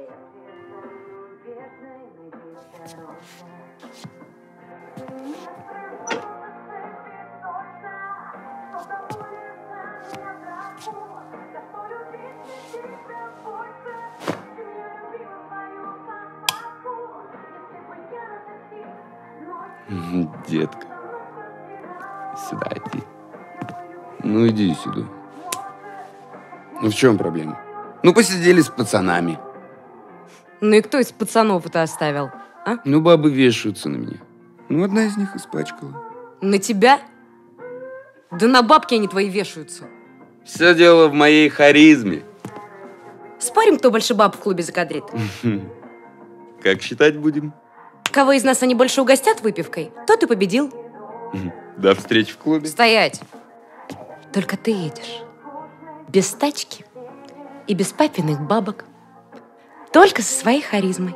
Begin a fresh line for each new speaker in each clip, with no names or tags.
Детка, сюда иди. Ну, иди сюда. Ну, в чем проблема? Ну, посидели с пацанами.
Ну и кто из пацанов это оставил, а?
Ну, бабы вешаются на меня. Ну, одна из них испачкала.
На тебя? Да на бабки они твои вешаются.
Все дело в моей харизме.
Спорим, кто больше баб в клубе закадрит?
Как считать будем?
Кого из нас они больше угостят выпивкой, тот и победил.
До встречи в клубе.
Стоять! Только ты едешь без тачки и без папиных бабок. Только со своей харизмой.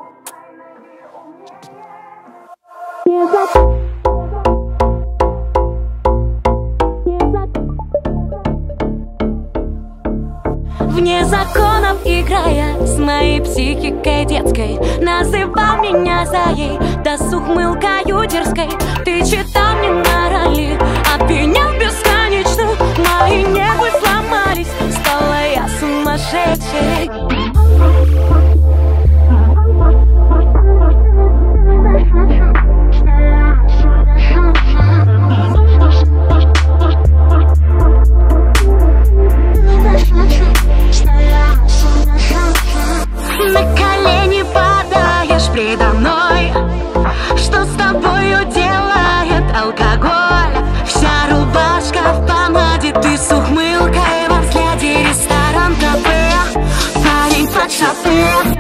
Вне законов играя с моей психикой детской, называл меня заей, да с ухмылкою дерзкой. Ты читал мне морали, обвинял бесконечно. Мои нервы сломались, стала я сумасшедшей. На колени падаешь предо мной. Что с тобою делает алкоголь? Вся рубашка в помаде, ты с ухмылкой во взгляде. Ресторан, кафе, парень под шофе.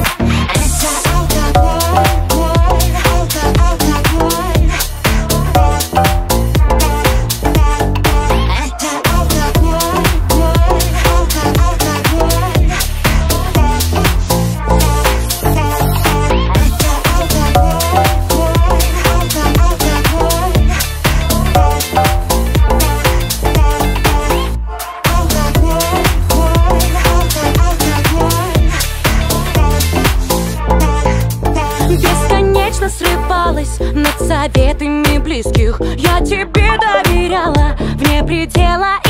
Срывалась над советами близких. Я тебе доверяла вне предела